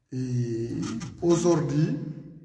Et aujourd'hui,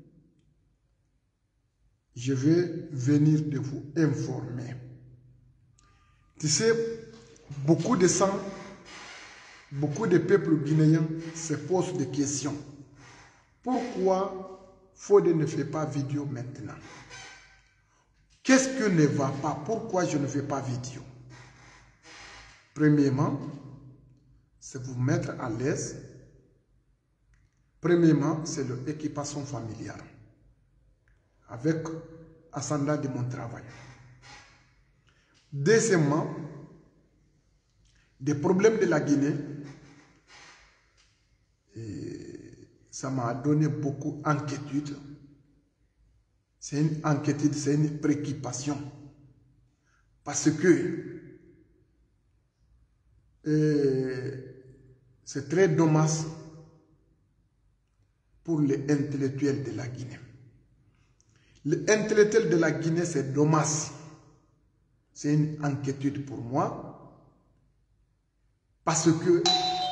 je vais venir de vous informer. Tu sais, beaucoup de sang, beaucoup de peuples guinéens se posent des questions. Pourquoi Fodé ne fait pas vidéo maintenant? Qu'est-ce que ne va pas? Pourquoi je ne fais pas vidéo? Premièrement, c'est vous mettre à l'aise. Premièrement, c'est l'équipation familiale. Avec Ascendant de mon travail. Deuxièmement, des problèmes de la Guinée. Et ça m'a donné beaucoup d'inquiétude. C'est une inquiétude, c'est une préoccupation. Parce que c'est très dommage pour les intellectuels de la Guinée. Les intellectuels de la Guinée, c'est dommage. C'est une inquiétude pour moi. Parce que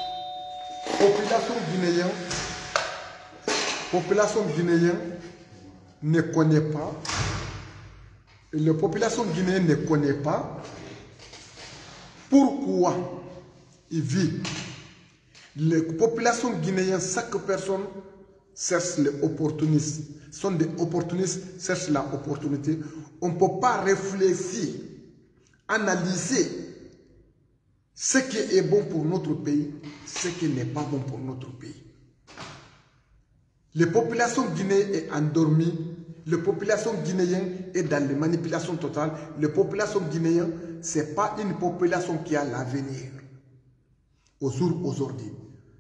population guinéenne ne connaît pas. Et la population guinéenne ne connaît pas pourquoi ils vivent. Les populations guinéennes, chaque personne cherche l'opportunisme. Sont des opportunistes, cherchent l'opportunité. On ne peut pas réfléchir, analyser ce qui est bon pour notre pays, ce qui n'est pas bon pour notre pays. Les populations guinéennes sont endormies. La population guinéenne est dans les manipulations totales. La population guinéenne, ce n'est pas une population qui a l'avenir. Aujourd'hui,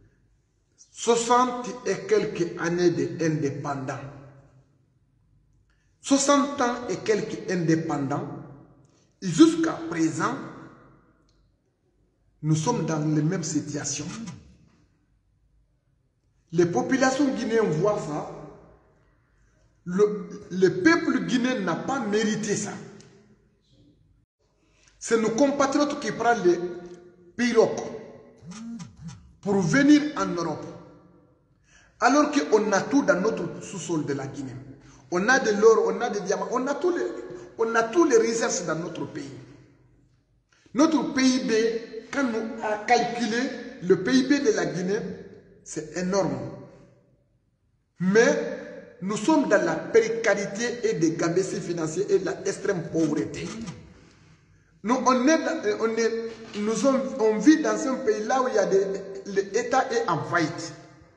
60 et quelques années d'indépendants. 60 ans et quelques indépendants. Jusqu'à présent, nous sommes dans les mêmes situations. Les populations guinéennes voient ça. Le peuple guinéen n'a pas mérité ça. C'est nos compatriotes qui prennent les pirogues pour venir en Europe. Alors qu'on a tout dans notre sous-sol de la Guinée. On a de l'or, on a des diamants, on a tous les réserves dans notre pays. Notre PIB, quand nous avons calculé le PIB de la Guinée, c'est énorme. Mais nous sommes dans la précarité et des gabéties financiers et de l'extrême pauvreté. On vit dans un pays là où l'État est en faillite.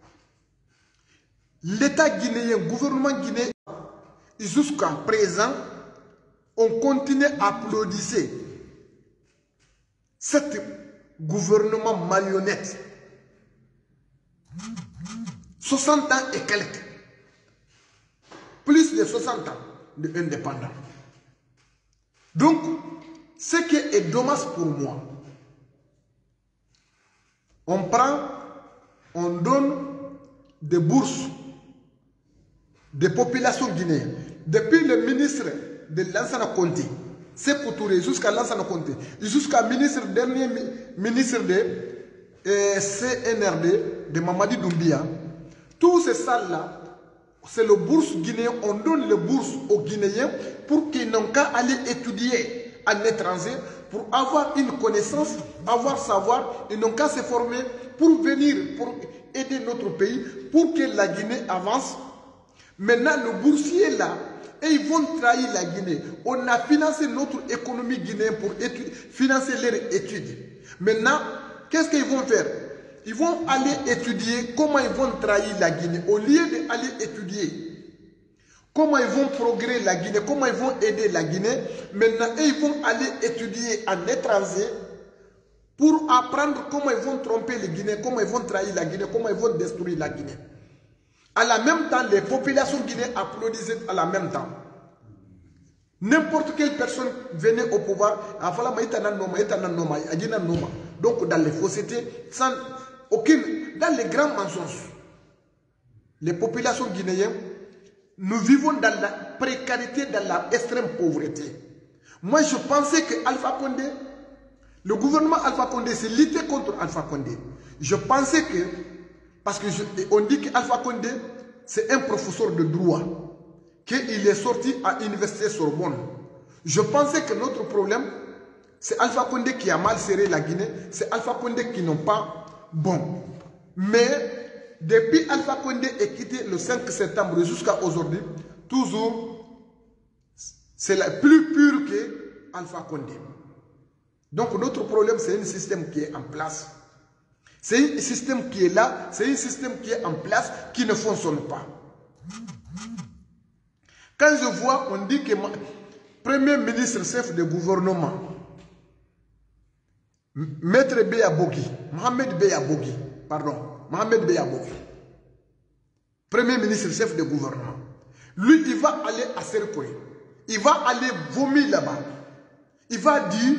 L'État guinéen, le gouvernement guinéen, jusqu'à présent, on continue à applaudir ce gouvernement marionnette. 60 ans et quelques. Plus de 60 ans d'indépendance. Donc, ce qui est dommage pour moi, on donne des bourses des populations guinéennes. Depuis le ministre de Lansana Conté, c'est pour Touré, jusqu'à Lansana Conté, jusqu'à dernier ministre de CNRD, de Mamadi Doumbia, tous ces salles-là, c'est le bourse guinéen. On donne les bourses aux Guinéens pour qu'ils n'ont qu'à aller étudier à l'étranger, pour avoir une connaissance, avoir savoir, ils n'ont qu'à se former pour venir, pour aider notre pays, pour que la Guinée avance. Maintenant, le boursier là, et ils vont trahir la Guinée. On a financé notre économie guinéenne pour financer leurs études. Maintenant, qu'est-ce qu'ils vont faire? Ils vont aller étudier comment ils vont trahir la Guinée. Au lieu d'aller étudier comment ils vont progresser la Guinée, comment ils vont aider la Guinée, maintenant ils vont aller étudier en étranger pour apprendre comment ils vont tromper les Guinéens, comment ils vont trahir la Guinée, comment ils vont détruire la Guinée. À la même temps, les populations guinéennes applaudissaient à la même temps. N'importe quelle personne venait au pouvoir, donc dans les faussetés, sans aucune, dans les grands mensonges. Les populations guinéennes, nous vivons dans la précarité, dans l'extrême pauvreté. Moi, je pensais que Alpha Condé, le gouvernement Alpha Condé, c'est lutter contre Alpha Condé. Je pensais que Parce que on dit qu'Alpha Condé, c'est un professeur de droit, qu'il est sorti à l'université Sorbonne. Je pensais que notre problème, c'est Alpha Condé qui a mal serré la Guinée, c'est Alpha Condé qui n'ont pas bon. Mais depuis Alpha Condé est quitté le 5 septembre jusqu'à aujourd'hui, toujours, c'est plus pur que Alpha Condé. Donc notre problème, c'est un système qui est en place. C'est un système qui est là, c'est un système qui est en place, qui ne fonctionne pas. Quand je vois, on dit que Premier ministre chef de gouvernement, Maître Beya Bogi, Mohamed Beya Bogi, Premier ministre chef de gouvernement, lui, il va aller à Serkoy, il va aller vomir là-bas. Il va dire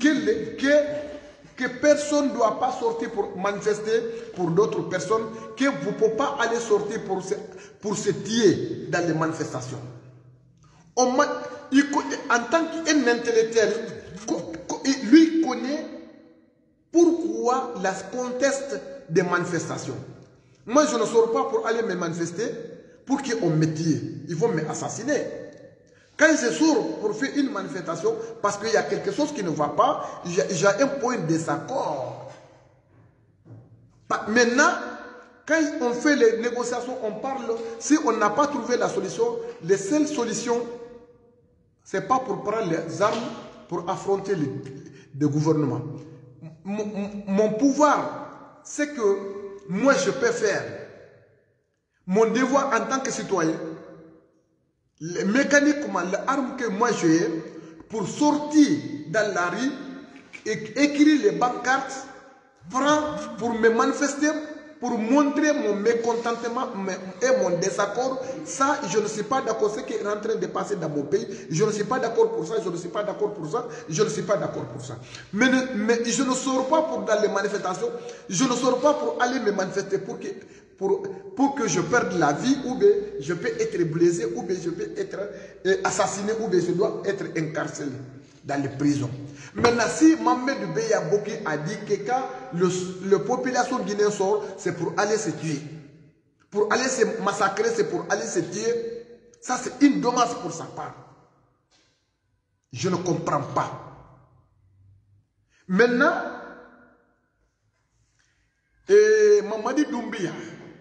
que personne ne doit pas sortir pour manifester pour d'autres personnes, que vous ne pouvez pas aller sortir pour se tuer dans les manifestations. En tant qu'un intellectuel, lui connaît pourquoi la conteste des manifestations. Moi, je ne sors pas pour aller me manifester pour qu'on me tue. Ils vont m'assassiner. Quand je sors pour faire une manifestation, parce qu'il y a quelque chose qui ne va pas, j'ai un point de désaccord. Maintenant, quand on fait les négociations, on parle, si on n'a pas trouvé la solution, les seules solutions, ce n'est pas pour prendre les armes pour affronter le gouvernement. Mon pouvoir, c'est que moi je peux faire mon devoir en tant que citoyen, mécaniquement, l'arme que moi j'ai pour sortir dans la rue, écrire les bancartes, pour me manifester, pour montrer mon mécontentement et mon désaccord. Ça, je ne suis pas d'accord. Ce qui est en train de passer dans mon pays, je ne suis pas d'accord pour ça, je ne suis pas d'accord pour ça, je ne suis pas d'accord pour ça. Mais je ne sors pas pour dans les manifestations, je ne sors pas pour aller me manifester pour que je perde la vie, ou bien je peux être blessé, ou bien je peux être assassiné, ou bien je dois être incarcéré dans les prisons. Maintenant, si Mohamed Beya Bogi a dit que quand la population guinéenne sort, c'est pour aller se tuer, pour aller se massacrer, c'est pour aller se tuer, ça c'est une dommage pour sa part. Je ne comprends pas. Maintenant, Mamadi Doumbia,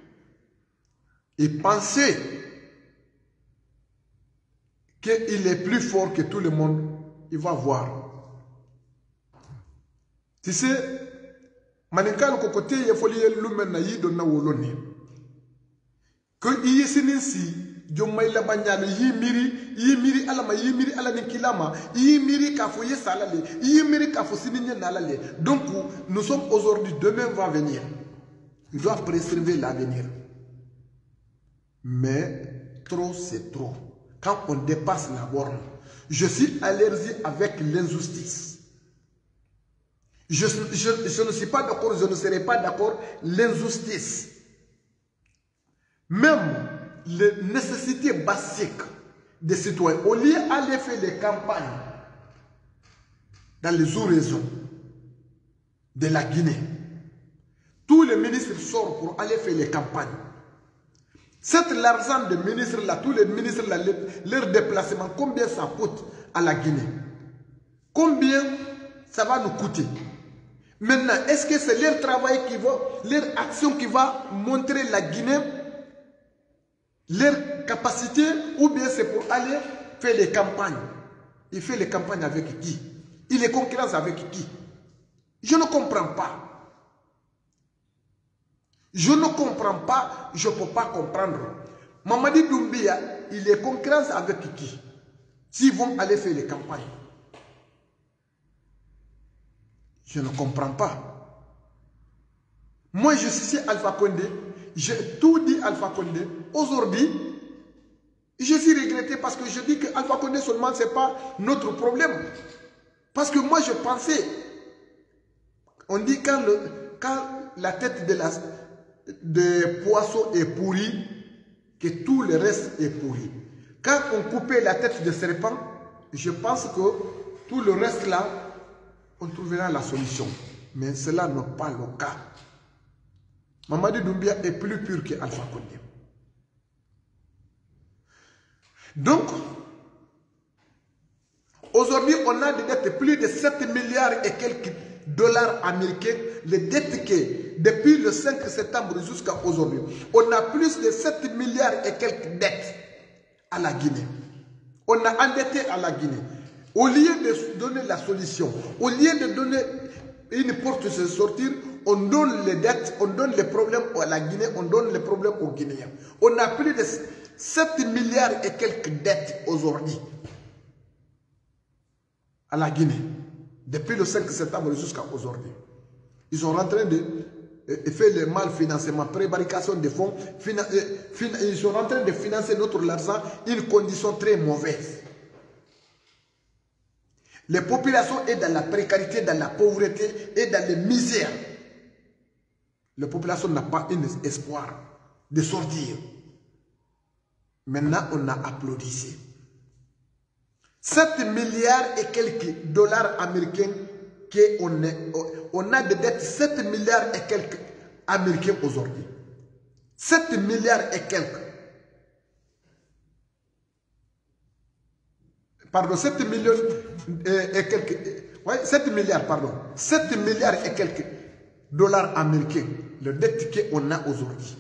il pensait qu'il est plus fort que tout le monde. Il va voir. Tu sais, Manikal Kokote, il faut lire l'humain naïd de Nawoloni. Que y est sinisi, Jomaïla Banyane, Yimiri Alama, Yimiri Alanikilama, Yimiri Kafoye Salale, Yimiri Kafosinine Nalale. Donc, nous sommes aujourd'hui, demain va venir. Ils doivent préserver l'avenir. Mais trop, c'est trop. Quand on dépasse la borne, je suis allergique avec l'injustice. Je ne suis pas d'accord, je ne serai pas d'accord, l'injustice. Même les nécessités basiques des citoyens, au lieu d'aller faire des campagnes dans les sous-régions de la Guinée, tous les ministres sortent pour aller faire les campagnes. L'argent des ministres là, tous les ministres là, leur déplacement, combien ça coûte à la Guinée? Combien ça va nous coûter? Maintenant, est-ce que c'est leur travail qui va, leur action qui va montrer la Guinée, leur capacité, ou bien c'est pour aller faire les campagnes? Il fait les campagnes avec qui? Il est concurrence avec qui? Je ne comprends pas. Je ne comprends pas, je ne peux pas comprendre. Mamadi Doumbia, il est concurrence avec qui? S'ils vont aller faire les campagnes. Je ne comprends pas. Moi, je suis Alpha Condé. J'ai tout dit Alpha Condé. Aujourd'hui, je suis regretté parce que je dis que Alpha Condé seulement, ce n'est pas notre problème. Parce que moi, je pensais, on dit quand la tête de poisson est pourrie, que tout le reste est pourri. Quand on coupait la tête de serpent, je pense que tout le reste là, on trouvera la solution. Mais cela n'est pas le cas. Mamadi Doumbia est plus pur que Alpha Condé. Donc, aujourd'hui, on a des dettes plus de 7 milliards et quelques dollars américains. Les dettes que, depuis le 5 septembre jusqu'à aujourd'hui, on a plus de 7 milliards et quelques dettes à la Guinée. On a endetté à la Guinée. Au lieu de donner la solution, au lieu de donner une porte de sortir, on donne les dettes, on donne les problèmes à la Guinée, on donne les problèmes aux Guinéens. On a plus de 7 milliards et quelques dettes aujourd'hui à la Guinée, depuis le 5 septembre jusqu'à aujourd'hui. Ils sont en train de faire le mal financement, prévarication des fonds, ils sont en train de financer notre argent, une condition très mauvaise. Les populations sont dans la précarité, dans la pauvreté et dans les misères. La population n'a pas un espoir de sortir. Maintenant, on a applaudi. 7 milliards et quelques dollars américains on a des dettes 7 milliards et quelques américains aujourd'hui. 7 milliards et quelques. Pardon, 7 millions et quelques. Ouais, 7 milliards, pardon. 7 milliards et quelques dollars américains. Le dette qu'on a aujourd'hui.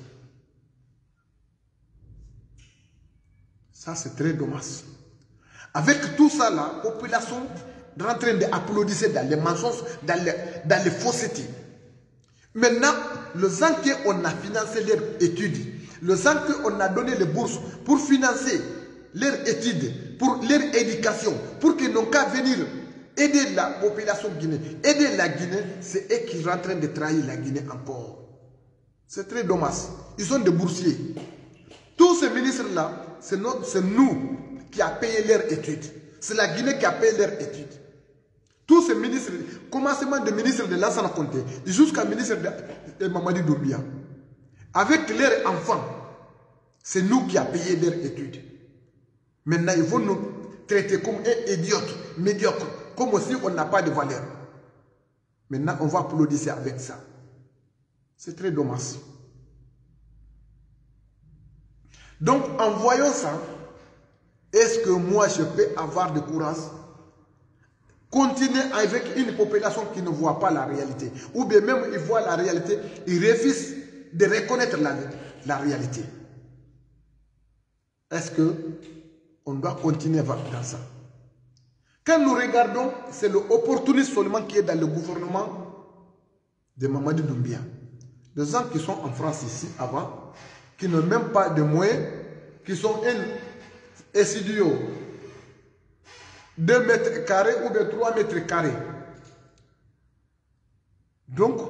Ça, c'est très dommage. Avec tout ça, la population est en train d'applaudir dans les mensonges, dans les faussetés. Maintenant, le gens qu'on a financé leurs études, le gens qu'on a donné les bourses pour financer leurs études, pour leur éducation, pour qu'ils n'ont qu'à venir aider la population guinéenne, aider la Guinée, c'est eux qui sont en train de trahir la Guinée encore. C'est très dommage. Ils sont des boursiers. Tous ces ministres-là, c'est nous qui avons payé leurs études. C'est la Guinée qui a payé leurs études. Tous ces ministres, commencement de ministre de Lansana Conté jusqu'à ministre de Mamadi Doumbia, avec leurs enfants, c'est nous qui avons payé leurs études. Maintenant, ils vont nous traiter comme un idiote, médiocre, comme si on n'a pas de valeur. Maintenant, on va applaudir avec ça. C'est très dommage. Donc, en voyant ça, est-ce que moi, je peux avoir de courage, continuer avec une population qui ne voit pas la réalité, ou bien même ils voient la réalité, ils refusent de reconnaître la réalité. Est-ce qu'on doit continuer dans ça? Quand nous regardons, c'est l'opportunisme seulement qui est dans le gouvernement de Mamadi Doumbia. Les gens qui sont en France ici avant, qui n'ont même pas de moyens, qui sont un studio 2 mètres carrés ou bien 3 mètres carrés. Donc,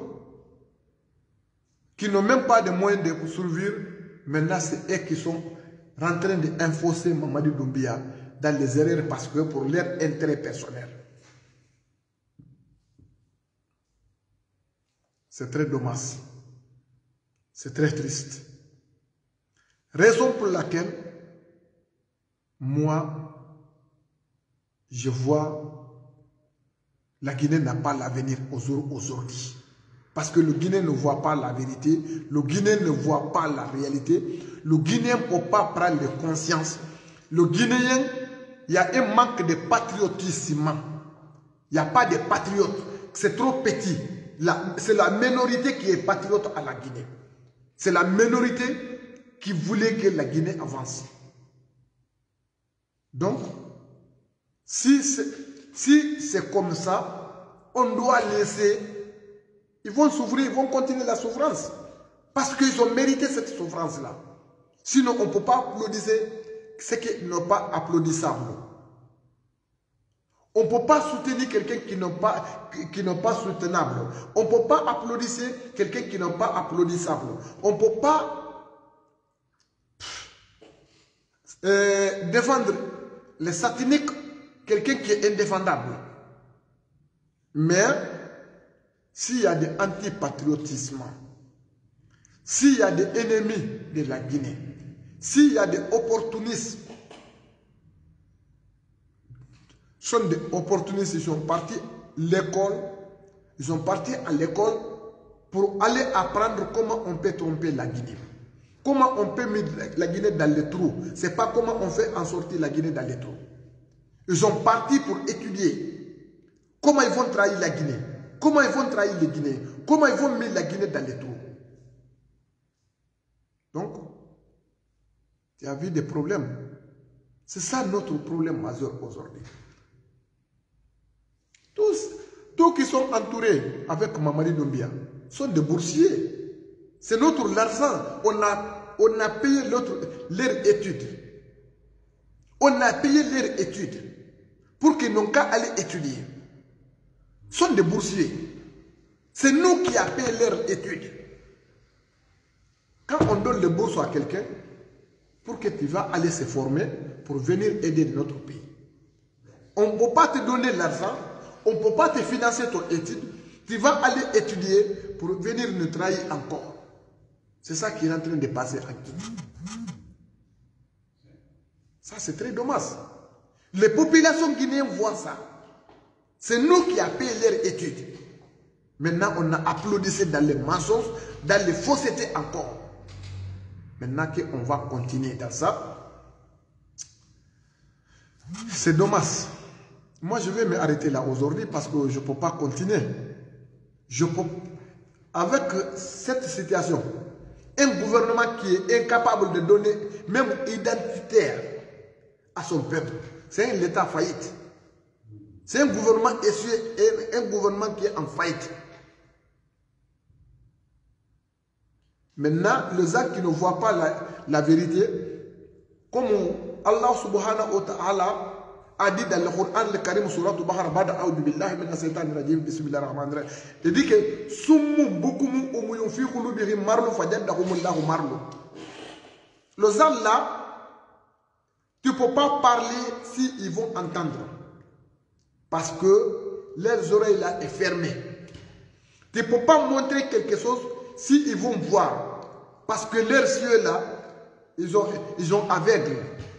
qui n'ont même pas de moyens de survivre, maintenant c'est eux qui sont en train d'enfoncer Mamadi Doumbia dans les erreurs parce que pour leur intérêt personnel. C'est très dommage. C'est très triste. Raison pour laquelle, moi, je vois la Guinée n'a pas l'avenir aujourd'hui. Parce que le Guinéen ne voit pas la vérité, le Guinéen ne voit pas la réalité, le Guinéen ne peut pas prendre conscience. Le Guinéen, il y a un manque de patriotisme. Il n'y a pas de patriotes. C'est trop petit. C'est la minorité qui est patriote à la Guinée. C'est la minorité qui voulait que la Guinée avance. Donc, si c'est comme ça, on doit laisser. Ils vont souffrir, ils vont continuer la souffrance. Parce qu'ils ont mérité cette souffrance-là. Sinon, on ne peut pas applaudir ce qui n'est pas applaudissable. On ne peut pas soutenir quelqu'un qui n'est pas soutenable. On ne peut pas applaudir quelqu'un qui n'est pas applaudissable. On ne peut pas défendre les sataniques, quelqu'un qui est indéfendable. Mais, s'il y a des antipatriotismes, s'il y a des ennemis de la Guinée, s'il y a des opportunistes, sont des opportunistes, ils sont partis à l'école, ils sont partis à l'école pour aller apprendre comment on peut tromper la Guinée. Comment on peut mettre la Guinée dans les trous. Ce n'est pas comment on fait en sortir la Guinée dans les trous. Ils sont partis pour étudier comment ils vont trahir la Guinée. Comment ils vont trahir les Guinéens. Comment ils vont mettre la Guinée dans les trous. Donc, il y a eu des problèmes. C'est ça notre problème majeur aujourd'hui. Tous qui sont entourés avec Mamadi Doumbia sont des boursiers. C'est notre argent. On a payé leurs études. On a payé leurs études pour qu'ils n'ont qu'à aller étudier. Ce sont des boursiers. C'est nous qui avons payé leurs études. Quand on donne le bourse à quelqu'un, pour que tu vas aller se former, pour venir aider notre pays. On ne peut pas te donner l'argent, on ne peut pas te financer ton étude, tu vas aller étudier pour venir nous trahir encore. C'est ça qui est en train de passer en Guinée. Ça, c'est très dommage. Les populations guinéennes voient ça. C'est nous qui avons payé leurs études. Maintenant, on a applaudi dans les mensonges, dans les faussetés encore. Maintenant qu'on va continuer dans ça, c'est dommage. Moi, je vais m'arrêter là aujourd'hui parce que je ne peux pas continuer. Avec cette situation, un gouvernement qui est incapable de donner, même identitaire, à son peuple, c'est un État faillite. C'est un gouvernement qui est en faillite. Maintenant, les gens qui ne voient pas la vérité, comme Allah subhanahu wa ta'ala a dit dans le Coran, le Karim, surat al-Bahar, Bada Aoudou Billahi, Mina Saitan Rajim, Bismillah ar-Rahman ar-Rahim. Il dit que Soumu Boukoumou Oumouyoum Fi Khouloubihim Marlou Fadjadahumullahu Marlou. Les gens là, tu ne peux pas parler s'ils vont entendre. Parce que leurs oreilles là est fermées. Tu ne peux pas montrer quelque chose s'ils vont voir. Parce que leurs yeux là, ils ont aveugles.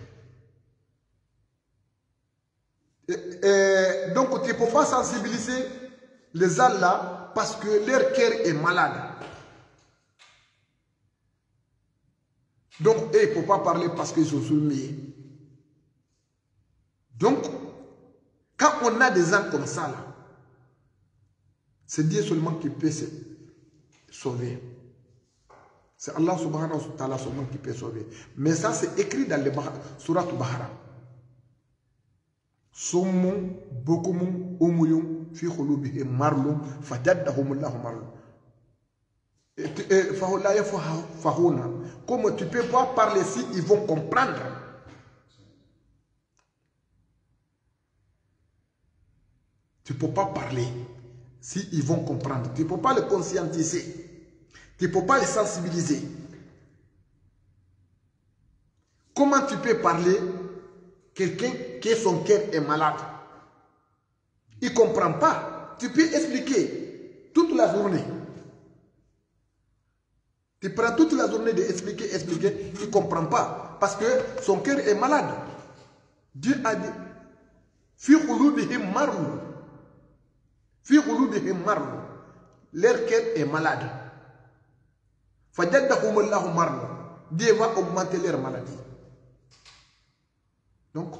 Donc tu ne peux pas sensibiliser les gens là parce que leur cœur est malade. Donc ils ne peuvent pas parler parce qu'ils sont soumis. Donc, quand on a des gens comme ça là, c'est Dieu seulement qui peut se sauver. C'est Allah subhanahu wa ta'ala seulement qui peut sauver. Mais ça, c'est écrit dans le surat al-Bahara. Sommum, bokumum, umuyum, fi khulubihim marlum, fajaddahumullahu marlum. Comme tu ne peux pas parler si ils vont comprendre. Tu ne peux pas parler si ils vont comprendre. Tu ne peux pas les conscientiser. Tu ne peux pas les sensibiliser. Comment tu peux parler quelqu'un qui son cœur est malade? Il ne comprend pas. Tu peux expliquer toute la journée. Tu prends toute la journée d'expliquer, expliquer. Il ne comprend pas. Parce que son cœur est malade. Dieu a dit Fi khulubihim marlun. Fi khulubihim marlun. Leur cœur est malade. Fajaddahumullahu marlun. Dieu va augmenter leur maladie. Donc,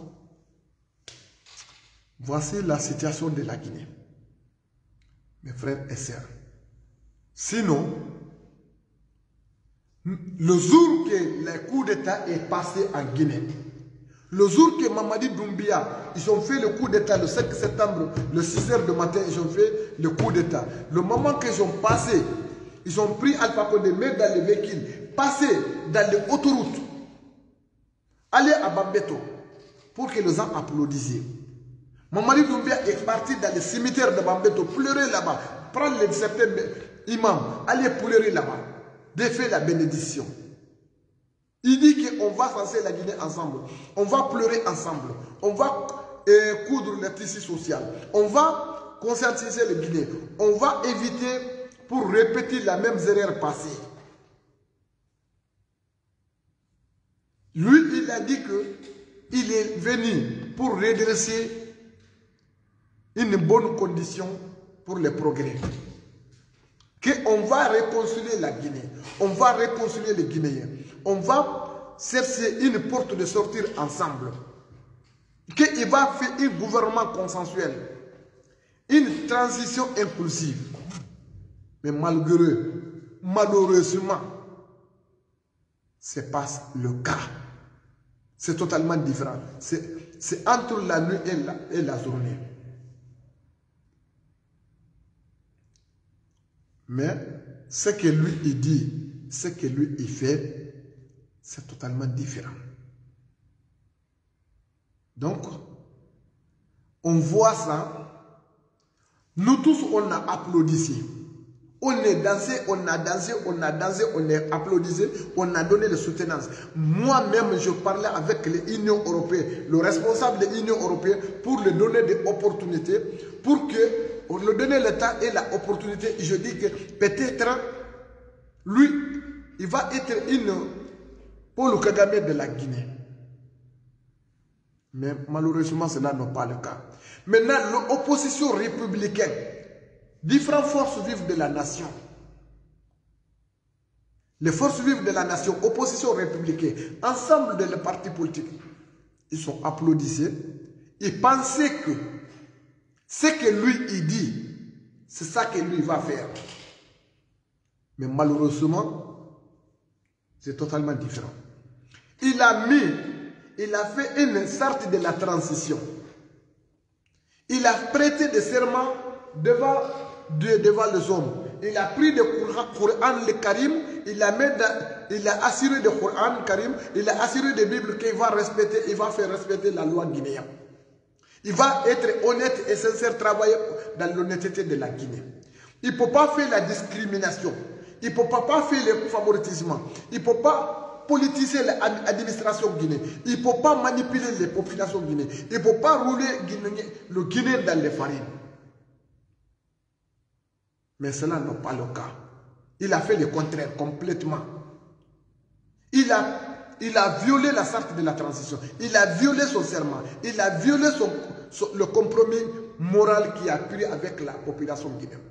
voici la situation de la Guinée. Mes frères et sœurs. Sinon, le jour que le coup d'État est passé en Guinée, le jour que Mamadi Doumbia, ils ont fait le coup d'État le 5 septembre, le 6 h du matin, ils ont fait le coup d'État. Le moment qu'ils ont passé, ils ont pris Alpha Condé, mettre dans les véhicules, passer dans les autoroutes, aller à Bambeto, pour que les gens applaudissent. Mamadi Doumbia est parti dans le cimetière de Bambeto, pleurer là-bas, prendre les certains imams, aller pleurer là-bas, défaire la bénédiction. Il dit qu'on va lancer la Guinée ensemble, on va pleurer ensemble, on va coudre le tissu social, on va conscientiser les Guinéens, on va éviter pour répéter la même erreur passée. Lui, il a dit qu'il est venu pour redresser une bonne condition pour le progrès. qu'on va réconcilier la Guinée, on va réconcilier les Guinéens, on va chercher une porte de sortir ensemble, qu'il va faire un gouvernement consensuel, une transition inclusive. Mais malheureusement, ce n'est pas le cas. C'est totalement différent. C'est entre la nuit et la journée. Mais ce que lui il dit, ce que lui il fait, c'est totalement différent. Donc, on voit ça. Nous tous, on a applaudi. On est dansé, on a dansé, on a dansé, on est applaudissé, on a donné le soutenance. Moi-même, je parlais avec l'Union européenne, le responsable de l'Union européenne, pour lui donner des opportunités, pour que on lui donne le temps et l'opportunité. Je dis que peut-être, lui, il va être une Paul Kagame de la Guinée. Mais malheureusement, cela n'est pas le cas. Maintenant, l'opposition républicaine, différentes forces vives de la nation. Les forces vives de la nation, opposition républicaine, ensemble de les partis politiques, ils sont applaudissés. Ils pensaient que ce que lui, il dit, c'est ça que lui va faire. Mais malheureusement, c'est totalement différent. Il a fait une sorte de la transition. Il a prêté des serments devant Dieu, devant les hommes. Il a pris le Coran, le Karim, il a assuré le Coran Karim, il a assuré de Bible qu'il va respecter, il va faire respecter la loi guinéenne. Il va être honnête et sincère, travailler dans l'honnêteté de la Guinée. Il ne peut pas faire la discrimination. Il ne peut pas faire le favoritisme. Il ne peut pas politiser l'administration guinéenne. Il ne peut pas manipuler les populations guinéennes. Il ne peut pas rouler le Guinéen dans les farines. Mais cela n'est pas le cas. Il a fait le contraire complètement. Il a violé la charte de la transition. Il a violé son serment. Il a violé le compromis moral qu'il a pris avec la population guinéenne.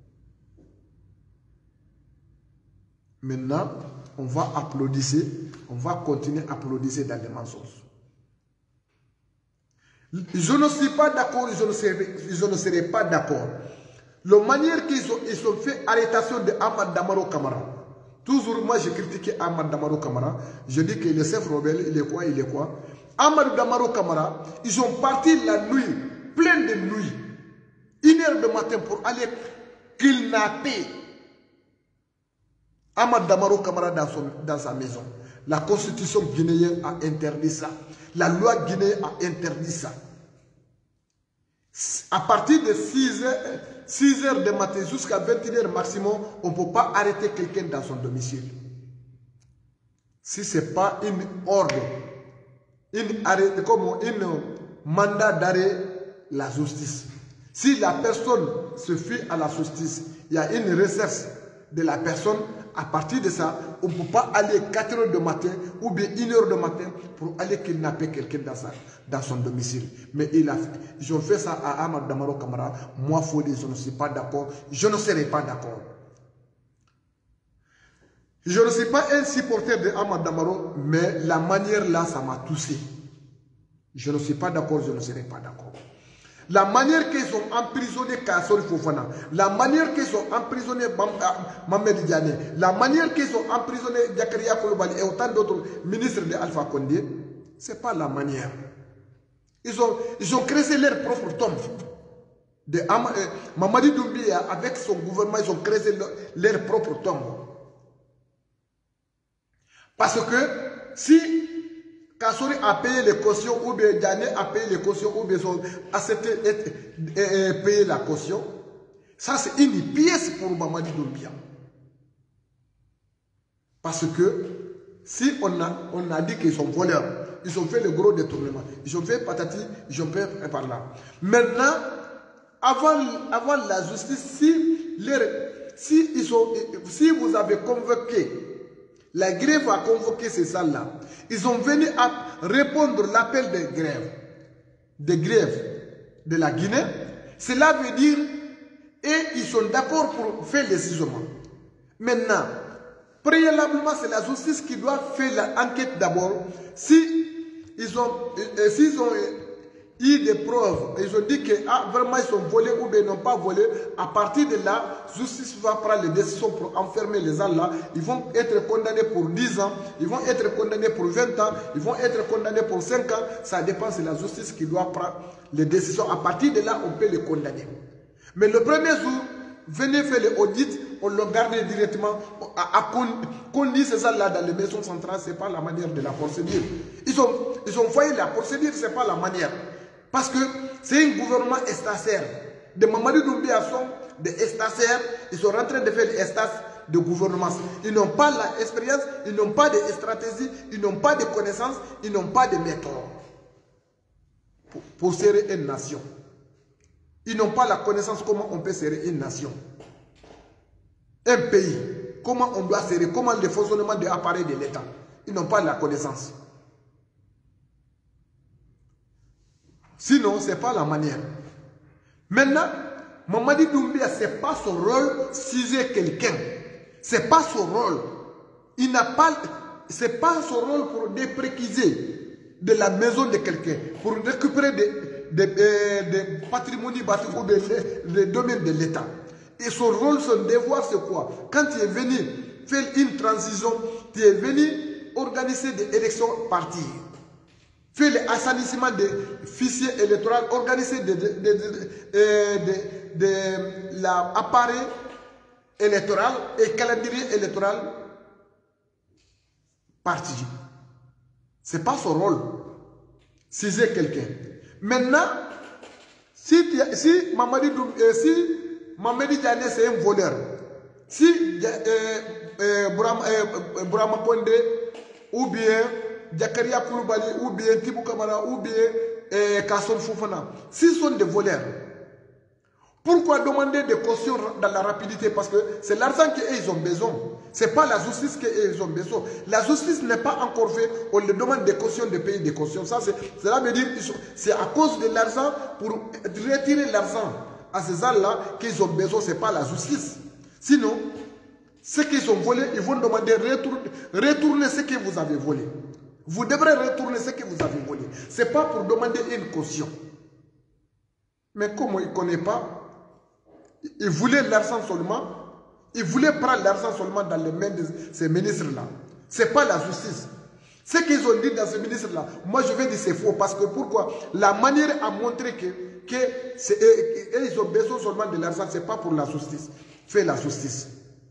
Maintenant, on va applaudir, on va continuer à applaudir dans les mensonges. Je ne suis pas d'accord, je ne serai pas d'accord. La manière qu'ils ont fait arrêtation de Ahmad Damaro Camara. Toujours, moi, j'ai critiqué Ahmad Damaro Camara. Je dis que le chef rebelle, il est quoi? Ahmad Damaro Camara, ils ont parti la nuit, plein de nuit, 1h du matin pour aller kidnapper Ahmad Damaro Camara dans sa maison. La constitution guinéenne a interdit ça. La loi guinéenne a interdit ça. À partir de 6 heures du matin jusqu'à 21 h maximum, on ne peut pas arrêter quelqu'un dans son domicile. Si ce n'est pas une ordre, un mandat d'arrêt, la justice. Si la personne se fie à la justice, il y a une recherche de la personne. À partir de ça, on ne peut pas aller 4 h du matin ou bien 1 h du matin pour aller kidnapper quelqu'un dans son domicile. Mais ils ont fait ça à Ahmad Damaro Camara. Moi, Fodé, je ne suis pas d'accord. Je ne serai pas d'accord. Je ne suis pas un supporter de Ahmad Damaro, mais la manière là, ça m'a touché. Je ne suis pas d'accord, je ne serai pas d'accord. La manière qu'ils ont emprisonné Kassori Fofana, la manière qu'ils ont emprisonné Mohamed Diané, la manière qu'ils ont emprisonné Jakaria Koulibaly et autant d'autres ministres de Alpha Condé, ce n'est pas la manière. Ils ont créé leur propre tombe. Mamadi Doumbia, avec son gouvernement, ils ont créé leur propre tombe. Parce que si Kassori a payé les cautions, ou bien Diané a payé les cautions, ou bien ils ont accepté et payé la caution, ça c'est une pièce pour Mamadi Doumbia. Parce que si on a dit qu'ils sont voleurs, ils ont fait le gros détournement, ils ont fait patati, ils ont fait par là. Maintenant, avant la justice, si vous avez convoqué, la grève a convoqué ces salles-là. Ils ont venu à répondre à l'appel de grève de la Guinée. Cela veut dire et ils sont d'accord pour faire les isolements. Maintenant, préalablement, c'est la justice qui doit faire l'enquête d'abord. S'ils ont eu des preuves, ils ont dit que vraiment ils sont volés ou bien n'ont pas volé, à partir de là, la justice va prendre les décisions pour enfermer les gens là. Ils vont être condamnés pour 10 ans, ils vont être condamnés pour 20 ans, ils vont être condamnés pour 5 ans. Ça dépend, c'est la justice qui doit prendre les décisions. À partir de là, on peut les condamner. Mais le premier jour, venez faire l'audit, on le garde directement, qu'on dit ces gens-là dans les maisons centrales, ce n'est pas la manière de la procédure. Ils ont failli la procédure, ce n'est pas la manière. Parce que c'est un gouvernement estaciaire. De Mamadou Doumbia sont des estaciaires, ils sont en train de faire des estaces de gouvernement. Ils n'ont pas l'expérience, ils n'ont pas de stratégie, ils n'ont pas de connaissances, ils n'ont pas de méthode pour serrer une nation. Ils n'ont pas la connaissance comment on peut serrer une nation. Un pays, comment on doit serrer, comment le fonctionnement de l'appareil de l'État. Ils n'ont pas la connaissance. Sinon, ce n'est pas la manière. Maintenant, Mamadi Doumbia, ce n'est pas son rôle ciser quelqu'un. Ce n'est pas son rôle. Il n'a pas, ce n'est pas son rôle pour dépréquiser de la maison de quelqu'un, pour récupérer des patrimonies bâtis ou des domaines de l'État. Et son rôle, son devoir, c'est quoi? Quand tu es venu faire une transition, tu es venu organiser des élections parties, faire l'assainissement des fichiers électoraux, organiser l'appareil électoral et calendrier électoral parti. Ce n'est pas son rôle. Si c'est quelqu'un. Maintenant, si Mamadi Diané c'est un voleur, si Bourama Konde ou bien Jakaria Koulibaly ou bien Tibou Kamara ou bien Kasson Fofana, s'ils sont des voleurs, pourquoi demander des cautions dans la rapidité? Parce que c'est l'argent qu'ils ont besoin. Ce n'est pas la justice qu'ils ont besoin. La justice n'est pas encore faite. On leur demande des cautions, de payer des cautions. Cela veut dire que c'est à cause de l'argent, pour retirer l'argent à ces gens-là qu'ils ont besoin. Ce n'est pas la justice. Sinon, ceux qui ont volé, ils vont demander retourner ce que vous avez volé. Vous devrez retourner ce que vous avez volé. Ce n'est pas pour demander une caution. Mais comme il ne connaît pas, il voulait l'argent seulement. Il voulait prendre l'argent seulement dans les mains de ces ministres-là. Ce n'est pas la justice. Ce qu'ils ont dit dans ces ministres-là, moi je vais dire c'est faux. Parce que pourquoi? La manière a montré qu'ils ont besoin seulement de l'argent, ce n'est pas pour la justice. Fais la justice.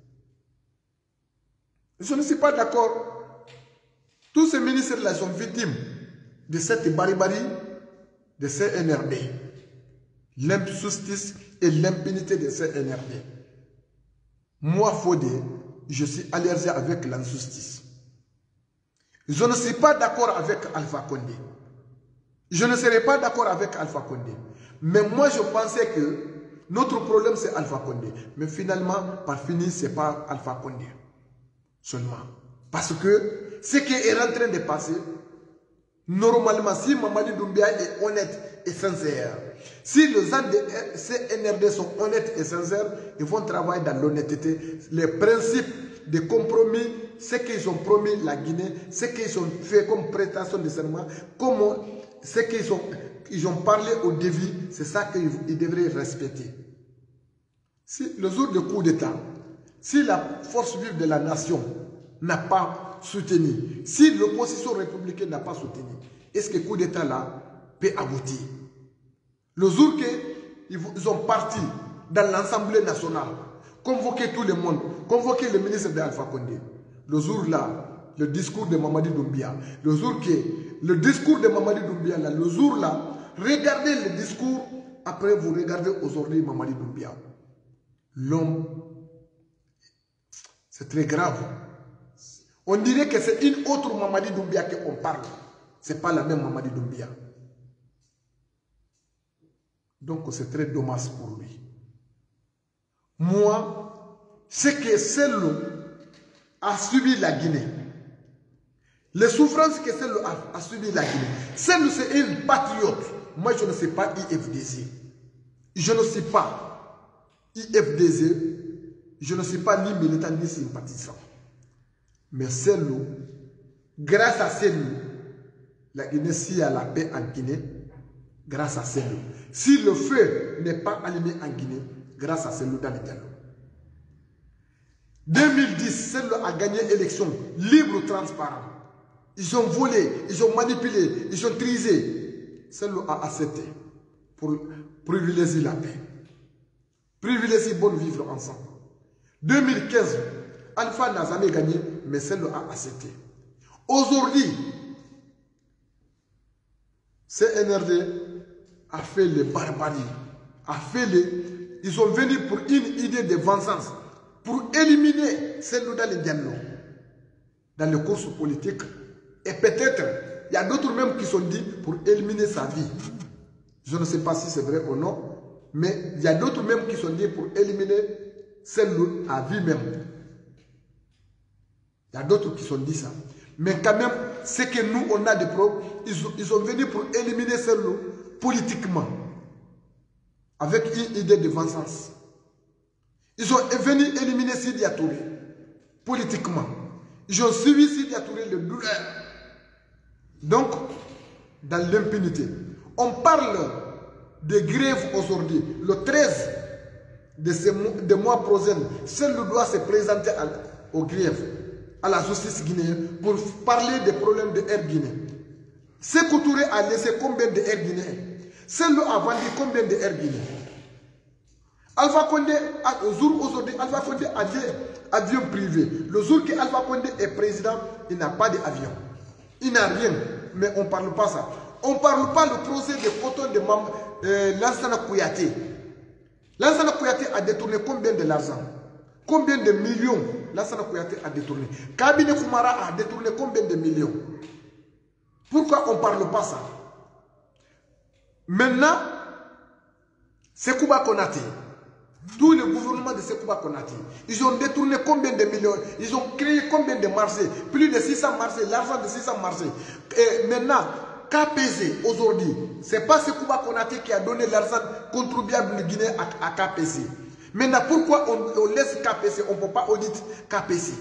Je ne suis pas d'accord. Tous ces ministres-là sont victimes de cette barbarie de CNRD. L'injustice et l'impunité de CNRD. Moi, Fodé, je suis allergique avec l'injustice. Je ne suis pas d'accord avec Alpha Condé. Je ne serai pas d'accord avec Alpha Condé. Mais moi, je pensais que notre problème, c'est Alpha Condé. Mais finalement, par fini, ce n'est pas Alpha Condé seulement. Parce que ce qui est en train de passer, normalement, si Mamadi Doumbia est honnête et sincère, si les gens de CNRD sont honnêtes et sincères, ils vont travailler dans l'honnêteté, les principes de compromis, ce qu'ils ont promis la Guinée, ce qu'ils ont fait comme prestation de serment, ce qu'ils ont parlé au début, c'est ça qu'ils devraient respecter. Si le jour du coup d'État, si la force vive de la nation n'a pas soutenu, si l'opposition républicaine n'a pas soutenu, est-ce que le coup d'État là peut aboutir? Le jour qu'ils ont parti dans l'Assemblée nationale, convoqué tout le monde, convoqué le ministre d'Alpha Condé, le jour là, le discours de Mamadi Doumbia, le jour de Mamadi Doumbia là, le jour là, regardez le discours, après vous regardez aujourd'hui Mamadi Doumbia. L'homme, c'est très grave. On dirait que c'est une autre Mamadi Doumbia qu'on parle. Ce n'est pas la même Mamadi Doumbia. Donc c'est très dommage pour lui. Moi, c'est que Sello a subi la Guinée. Les souffrances que Sello a subi la Guinée. Sello c'est une patriote. Moi je ne sais pas IFDC. Je ne sais pas. IFDZ, je ne suis pas ni militant ni sympathisant. Mais Cellou, grâce à Cellou, la Guinée, s'il y a la paix en Guinée, grâce à Cellou. Si le feu n'est pas allumé en Guinée, grâce à Cellou dans les dialogues. 2010, Cellou a gagné l'élection libre, transparente. Ils ont volé, ils ont manipulé, ils ont trisé. Cellou a accepté pour privilégier la paix. Privilégier bon vivre ensemble. 2015, Alpha n'a jamais gagné, mais Cellou a accepté. Aujourd'hui, CNRD a fait les barbaries, ils sont venus pour une idée de vengeance, pour éliminer Cellou dans les dialogues, dans les courses politiques. Et peut-être, il y a d'autres même qui sont dit pour éliminer sa vie. Je ne sais pas si c'est vrai ou non, mais il y a d'autres même qui sont dit pour éliminer Cellou à vie même. Il y a d'autres qui sont dit ça. Mais quand même, c'est que nous, on a des preuves. Ils sont venus pour éliminer Cellou politiquement. Avec une idée de vengeance. Ils sont venus éliminer Sidi Touré politiquement. Ils ont suivi Sidi Touré de douleur. Donc, dans l'impunité. On parle de grève aujourd'hui. Le 13 de mois prochain, Cellou doit se présenter aux grèves, à la justice guinéenne, pour parler des problèmes de Air Guinée. Sékou Touré a laissé combien de Air Guinée? Cellou a vendu combien de Air Guinée? Alpha Condé, au jour aujourd'hui, Alpha Condé a des avions privés. Le jour que Alpha Condé est président, il n'a pas d'avion. Il n'a rien, mais on ne parle pas ça. On ne parle pas du procès de coton de Lansana Kouyaté. Lansana Kouyaté a détourné combien de l'argent? Combien de millions Lansana Kouyaté a détourné? Kabine Koumara a détourné combien de millions? Pourquoi on ne parle pas ça? Maintenant, Sekouba Konaté, tout le gouvernement de Sekouba Konaté, ils ont détourné combien de millions? Ils ont créé combien de marchés? Plus de 600 marchés, l'argent de 600 marchés. Et maintenant, KPC, aujourd'hui, ce n'est pas Sekouba Konaté qui a donné l'argent contribuable de Guinée à KPC. Maintenant, pourquoi on laisse KPC? On ne peut pas auditer KPC.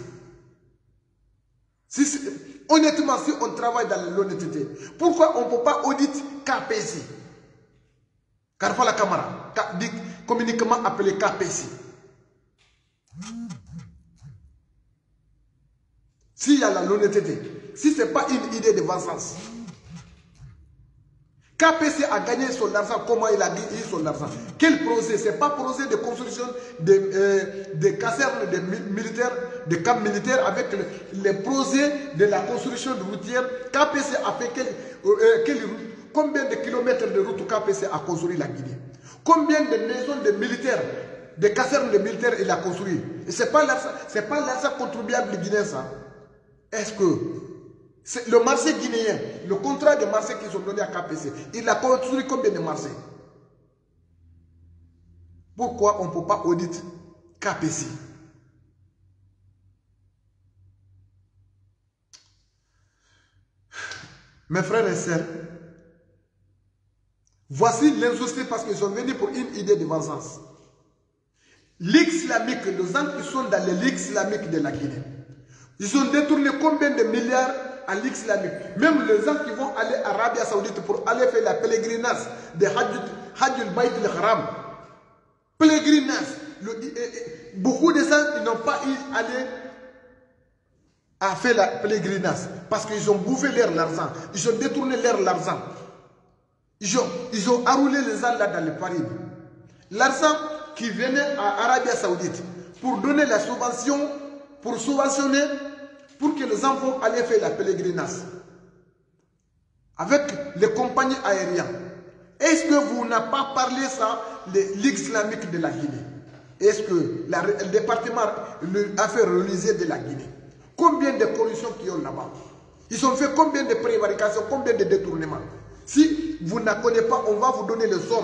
Honnêtement, si on travaille dans l'honnêteté, pourquoi on ne peut pas auditer KPC? Carfa la Camara, communiquement appelé KPC. S'il y a l'honnêteté, si ce n'est pas une idée de vengeance, KPC a gagné son argent, comment il a gagné son argent? Quel projet? Ce n'est pas projet de construction de casernes de militaires, de camps militaires avec les projets de la construction de routières. KPC a fait quelle route? Combien de kilomètres de route KPC a construit la Guinée? Combien de maisons de militaires, de casernes de militaires il a construit? Ce n'est pas l'argent contribuable guinéen ça. Est-ce que le marché guinéen, le contrat de marché qu'ils ont donné à KPC, il a construit combien de marchés? Pourquoi on ne peut pas auditer KPC? Mes frères et sœurs, voici l'injustice parce qu'ils sont venus pour une idée de vengeance. Ligue islamique, les gens qui sont dans les ligues islamiques de la Guinée, ils ont détourné combien de milliards à Ligue islamique? Même les gens qui vont aller à Arabie Saoudite pour aller faire la pèlerinage de Hajjul Bayt al-Haram. Pèlerinage. Beaucoup de gens ils n'ont pas eu aller à faire la pèlerinage parce qu'ils ont bouffé leur argent. Ils ont détourné leur argent. Ils ont enroulé les gens là dans le Paris. L'argent qui venait à Arabie Saoudite pour donner la subvention, pour subventionner, pour que les enfants allaient faire la pèlerinage avec les compagnies aériennes. Est-ce que vous n'avez pas parlé ça, l'Islamique islamique de la Guinée? Est-ce que le département d'affaires religieuses de la Guinée, combien de corruptions qui ont là-bas? Ils ont fait combien de prévarications, combien de détournements? Si vous ne connaissez pas, on va vous donner les sommes.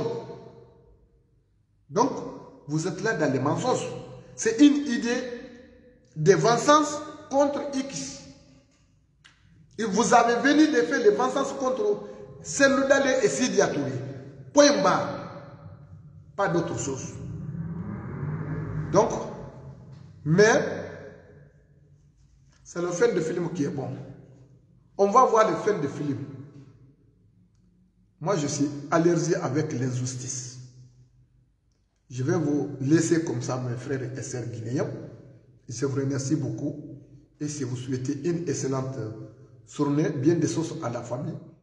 Donc, vous êtes là dans les mensonges. C'est une idée de vengeance contre X. Et vous avez venu de faire les vengeances contre Cellou Dalein et Sidi Touré. Point barre. Pas d'autre chose. Donc, mais c'est le film de film qui est bon. On va voir le film de film. Moi, je suis allergique avec l'injustice. Je vais vous laisser comme ça, mes frères et sœurs guinéens. Je vous remercie beaucoup. Et si vous souhaitez une excellente journée, bien des choses à la famille.